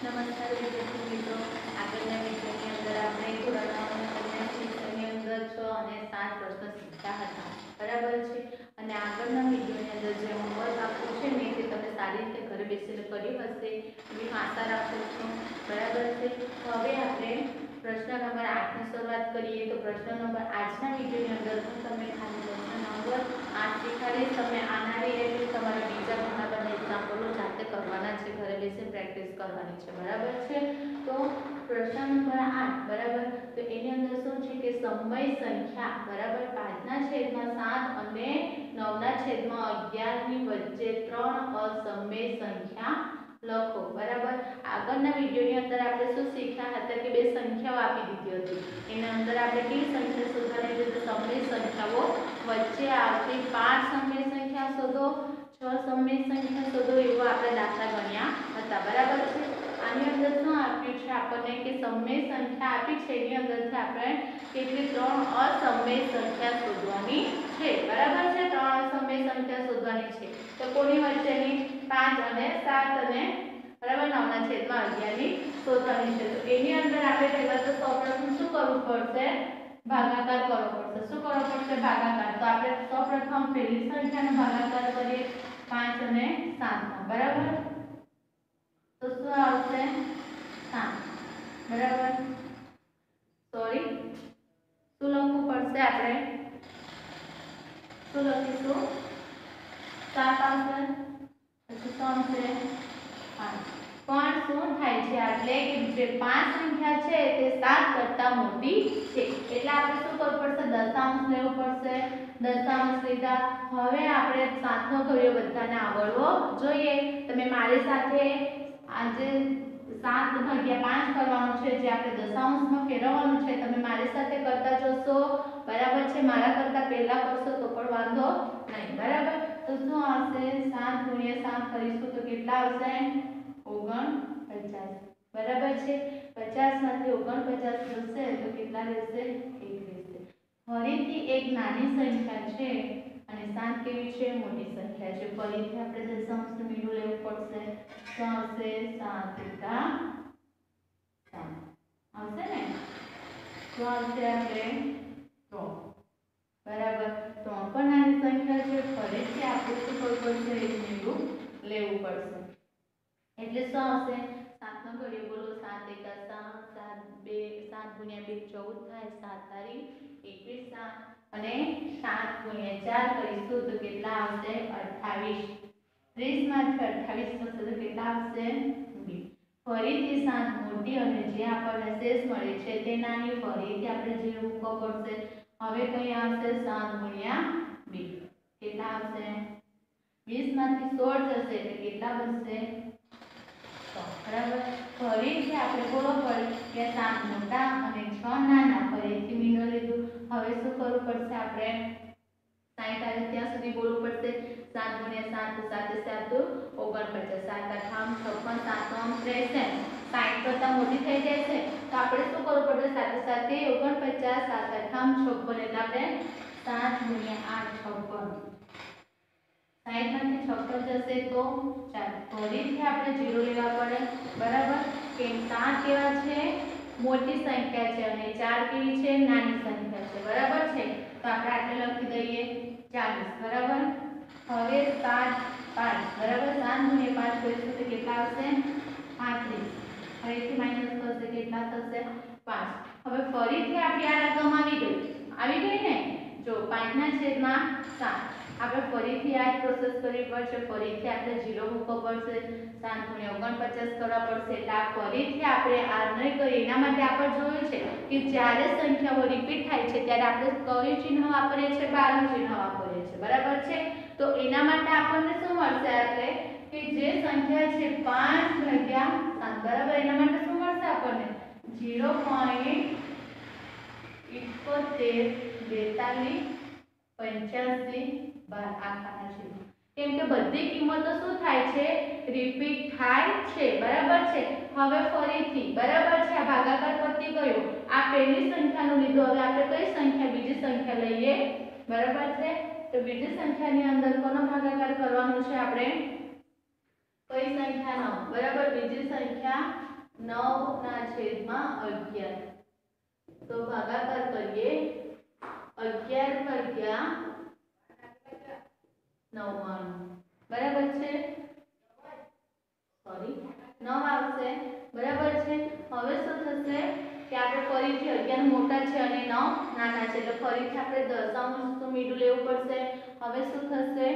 નમસ્કાર વિદ્યાર્થી મિત્રો, આગળના વિડીયોની અંદર આપણે ધોરણ 9 વિષયની અંદર 6 અને 7 પ્રશ્નો શીખ્યા હતા, બરાબર છે। અને આગળના વિડીયોની અંદર જે હોમવર્ક આપ્યું છે ને તે તમે સારી રીતે ઘરે બેસીને કર્યું હશે એવી આશા રાખું છું, બરાબર છે। તો હવે આપણે પ્રશ્ન નંબર 8 ની શરૂઆત કરીએ। તો પ્રશ્ન નંબર આજના વિડીયોની અંદર હું તમને ખાલી પ્રશ્ન નંબર 8 શીખવાડીશ। તમે આના રિલેટેડ તમારે બીજા ઘણા બધા એક્ઝામ્પલો જાતે કરવાના છે, ઘરે બેસીને પ્રેક્ટિસ કરવાની છે, બરાબર છે। તો પ્રશ્ન નંબર 8 બરાબર, તો એની અંદર શું છે કે સમય સંખ્યા બરાબર 5 ના છેદમાં 7 અને 9 ના છેદમાં 11 ની વચ્ચે 3 અસમય સંખ્યા લખો, બરાબર। આગળના વિડિયોની અંદર આપણે શું શીખ્યા હતા કે બે સંખ્યાઓ આપી દીધી હતી, એના અંદર આપણે કઈ સંખ્યા શોધવાની છે? તો સમય સંખ્યાઓ વચ્ચે આવતી 5 સમય સંખ્યા શોધો, 6 સમય સંખ્યા શોધો, એવો આપણે દાખલા ગણ્યા હતા, બરાબર છે। આની અંદર શું આપ્યું છે આપણને કે સમય સંખ્યા આપી છે, એની અંદરથી આપણે કેટલી 3 અસમય સંખ્યા શોધવાની છે, બરાબર છે। 3 અસમય સંખ્યા શોધવાની છે, તો કોની વચ્ચેની? 5 અને 7 અને બરાબર 9 ના છેદમાં 11 ની શોધવાની છે। તો એની અંદર આપણે પહેલા તો સૌપ્રથમ શું કરવું પડશે? ભાગાકાર કરવો પડશે। શું કરવો પડશે? ભાગાકાર। તો આપણે સૌપ્રથમ પહેલી સંખ્યાનો ભાગાકાર કરીએ 5 અને 7 નો, બરાબર। તો શું આવશે? 7, બરાબર। સોરી, શું લખવું પડશે આપણે? શું લખીશું? 7 આવશે, પછી 3 છે 5। પણ શું થાય છે એટલે કે જે 5 સંખ્યા છે તે 7 કરતા મોટી છે, એટલે આપણે શું કરવું પડશે? દશાંશ લેવું પડશે। દશાંશ લીધા, હવે આપણે 7 નો ઘડિયો બધાને આવડવો જોઈએ। તમે મારી સાથે આજે 7 ભાગ્યા 5 કરવાનું છે, જે આપણે દશાંશમાં ફેરવવાનું છે, તમે મારી સાથે કરતા જશો, બરાબર છે। મારા કરતા પહેલા કરશો તો પણ વાંધો નહીં, બરાબર। તો શું આવશે? 7 ગુણ્યા 7 કરીશું તો કેટલા આવશે? 49, બરાબર છે। 50 માંથી 49 જશે તો કેટલા રહેશે? 1 રહેશે। ફરીથી એક નાની સંખ્યા છે અને 7 કેવી છે? મોટી સંખ્યા છે, ફરીથી આપણે દશાંશનું મીંડું લેવું પડશે। શું આવશે? 7 એકા 7 આવશે ને? શું આવશે? આપણે 3, બરાબર। 3 પણ નાની સંખ્યા છે, ફરીથી આપણે શું કરવું પડશે? એક મીંડું લેવું પડશે, એટલે શું આવશે? 7 નો ઘડિયો બોલો, 7 એકા 7, 7 ગુણ્યા 2 14 થાય, 7 તારી 21 અને 7 ગુણ્યા 4 કરીશું તો કેટલા આવશે? 28। 30 માંથી 28 થશે તો કેટલા આવશે? 2। ફરીથી 7 મોટી અને જે આપણને શેષ મળે છે તે નાની, ફરીથી આપણે જે મૂકવો પડશે। હવે કઈ આવશે? 7 ગુણ્યા 2 કેટલા આવશે? 20 માંથી 16 જશે એટલે કેટલા બનશે? 100, બરાબર। ફરીથી આપણે બોલો પડે કે 7 મોટા અને 6 નાના, ફરીથી મીંડો લીધું। હવે શું કરવું પડશે? આપણે 60 આવે ત્યાં સુધી બોલવું પડશે। 7 ગુણ્યા 7 7 7 49, 7 આઠામ 56, 7 આમ 63, 60 કરતા મોટી થઈ જાય છે તો આપણે શું કરવું પડશે? 7 7 49, 7 આઠામ 56, એટલે આપણે 7 ગુણ્યા 8 56, 60 માંથી 56 જશે તો 4, ફરીથી આપણે 0 લેવા પડે, બરાબર। કે 7 કેવા છે? મોટી સંખ્યા છે અને 4 કેવી છે? નાની સંખ્યા છે, બરાબર છે। તો આપણે આટલે લખી દઈએ 40, બરાબર। હવે 7 5, બરાબર। 7 ગુણ્યા 5 કરીશું તો કેટલા આવશે? 35, ફરીથી માઈનસ કરશે, કેટલા થશે? 5। હવે ફરીથી આપણી આ રકમ આવી ગઈ ને? જો 5 ના છેદમાં 7, આપણે ફરીથી આ પ્રોસેસ કરવી પડશે, ફરીથી આપણે 0 મૂકવો પડશે, 7 ગુણ્યા 49 કરવા પડશે, એટલે આ ફરીથી આપણે આ નહીં કરીએ। એના માટે આપણે જોયું છે કે જ્યારે સંખ્યાઓ રિપીટ થાય છે ત્યારે આપણે કયું ચિહ્ન વાપરીએ છીએ? બારનું ચિહ્ન વાપરીએ છીએ, બરાબર છે। તો એના માટે આપણને શું મળશે? એટલે કે જે સંખ્યા છે 5 ભાગ્યા 7, બરાબર, એના માટે શું મળશે આપણને? 0.71 42 85 આખાના છેદમાં, કેમ કે બધી કિંમતો શું થાય છે? રિપીટ થાય છે, બરાબર છે। હવે ફરીથી, બરાબર છે, આ ભાગાકાર પતી ગયો, આ પહેલી સંખ્યાનું લીધું, હવે આપણે કઈ સંખ્યા? બીજી સંખ્યા લઈએ, બરાબર છે। તો બીજી સંખ્યાની અંદર કોનો ભાગાકાર કરવાનો છે આપણે? કઈ સંખ્યાનો? બરાબર, બીજી સંખ્યા 9/11 તો ભાગાકાર કરીએ 11 × 99 બરાબર છે સોરી 9 આવશે બરાબર છે હવે શું થશે કે આપણે ફરીથી 11 મોટા છે અને 9 નાના છે એટલે ફરીથી આપણે દશાંશ તો મીડું લેવું પડશે હવે શું થશે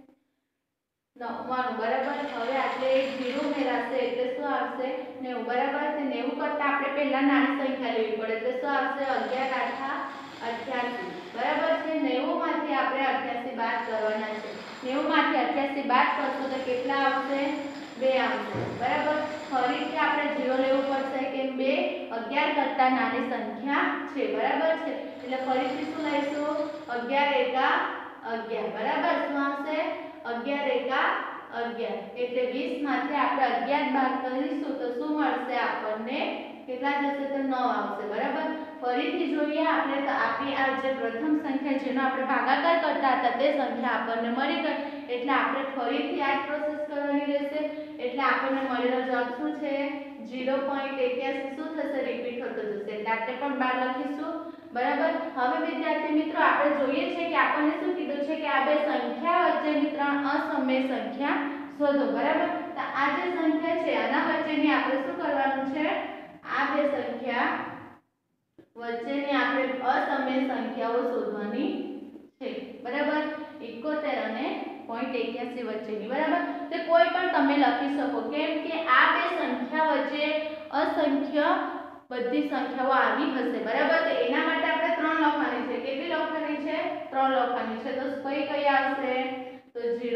99 બરાબર હવે આટલે એક 0 ઉમેરાશે એટલે શું આવશે 90 બરાબર છે 90 કરતા આપણે પહેલા નાની સંખ્યા લેવી પડે એટલે શું આવશે 11 8 88 બરાબર છે 90 માંથી આપણે 88 બાદ કરવાના છે 90 માંથી 88 બાદ કરશું તો કેટલા આવશે 2 આવશે બરાબર ફરીથી આપણે 0 લેવું પડશે કે 2 11 કરતા નાની સંખ્યા છે બરાબર છે એટલે ફરીથી શું લઈશું 11 × 11 બરાબર શું આવશે 11 × 11 એટલે 20 માંથી આપણે 11 બાદ કરીશું તો શું મળશે આપણને કેટલા જશે તો 9 આવશે બરાબર ફરીથી જોઈએ આપણે તો આપણી આ જે પ્રથમ સંખ્યા જેનો આપણે ભાગાકાર કરતા હતા તે સંખ્યા આપણને મળી ગઈ એટલે આપણે ફરીથી આ પ્રોસેસ કરવાની રહેશે એટલે આપણને મળેલો જવાબ શું છે 0.81 શું થશે રિપીટ થતો જશે એટલે આપણે પણ 12 લખીશું બરાબર હવે વિદ્યાર્થી મિત્રો આપણે જોઈએ છે કે આપણને શું કીધું છે કે આ બે સંખ્યા વચ્ચેની ત્રણ અસમય સંખ્યા શોધો બરાબર તો આ જે સંખ્યા છે આના વચ્ચેની આપણે શું કરવાનું છે આ બે સંખ્યા વચ્ચેની આપણે અસમય સંખ્યાઓ શોધવાની છે બરાબર 71 અને 0.81 વચ્ચેની બરાબર તો કોઈ પણ તમે લખી શકો કેમ કે આ બે સંખ્યા વચ્ચે અસંખ્ય બધી સંખ્યાઓ આવી હશે બરાબર તો એના માટે આપણે 3 લખવાની છે કેટલી લખવાની છે 3 લખવાની છે તો કઈ આવશે તો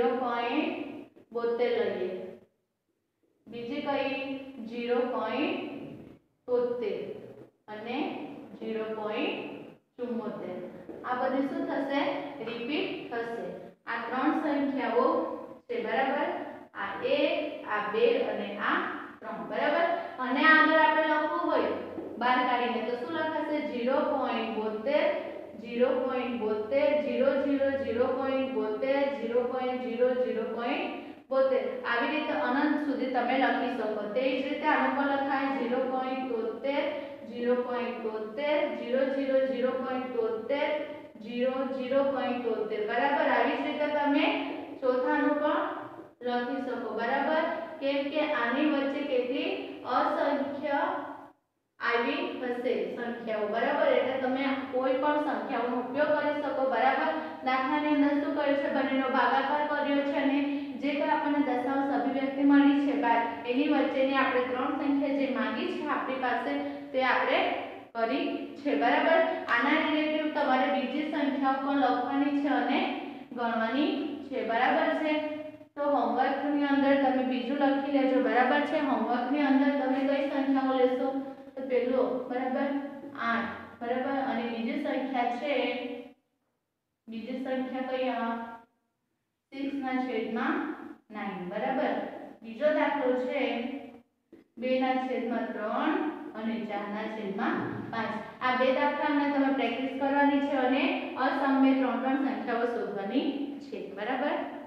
0.72 લઈએ બીજી કઈ 0.73 અને 0.74 આ બધી શું થશે રિપીટ થશે આ ત્રણ સંખ્યાઓ છે બરાબર આ 1 આ 2 અને આ 3 બરાબર અને આગળ આપણે લખવું હોય બાર કાઢીને તો શું લખાશે 0.72 0.72 0.00.72 આવી રીતે અનંત સુધી તમે લખી શકો તે જ રીતે આનો પણ લખાય 0.73 0.73 બરાબર આવી જ રીતે તમે ચોથાનું પણ લખી શકો બરાબર કેમ કે આની વચ્ચે કેટલી અસંખ્ય આવી હશે સંખ્યાઓ બરાબર એટલે તમે કોઈ પણ સંખ્યાઓનો ઉપયોગ કરી શકો બરાબર દાખલાની અંદર શું કર્યું છે બંનેનો ભાગાકાર કર્યો છે અને જે કોઈ આપણને દશાંશ અભિવ્યક્તિ મળી છે બાદ એની વચ્ચેની આપણે ત્રણ સંખ્યા જે માંગી છે આપણી પાસે તે આપણે કરી છે બરાબર આના રિલેટિવ તમારે બીજી સંખ્યાઓ પણ લખવાની છે અને ગણવાની છે બરાબર છે તો હોમવર્કની અંદર તમે બીજું લખી લેજો બરાબર છે હોમવર્કની અંદર તમે કઈ સંખ્યાઓ લેશો તો પેલો બરાબર 8 બરાબર અને બીજી સંખ્યા છે બીજી સંખ્યા કઈ આ 6/9 બરાબર બીજો દાખલો છે 2/3 અને 4/5 આ બે દાખલામાં તમે પ્રેક્ટિસ કરવાની છે અને અસમય ત્રણ સંખ્યાઓ શોધવાની છે બરાબર